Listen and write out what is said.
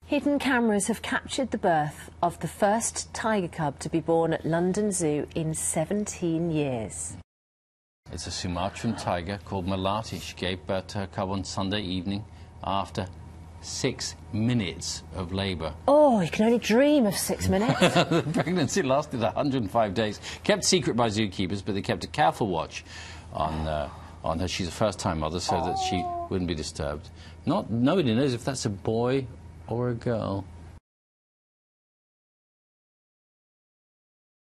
Hidden cameras have captured the birth of the first tiger cub to be born at London Zoo in 17 years. It's a Sumatran tiger called Melati. She gave birth to her cub on Sunday evening after 6 minutes of labour. Oh, you can only dream of 6 minutes. The pregnancy lasted 105 days. Kept secret by zookeepers, but they kept a careful watch on her. She's a first-time mother, so that she wouldn't be disturbed. Nobody knows if that's a boy or a girl.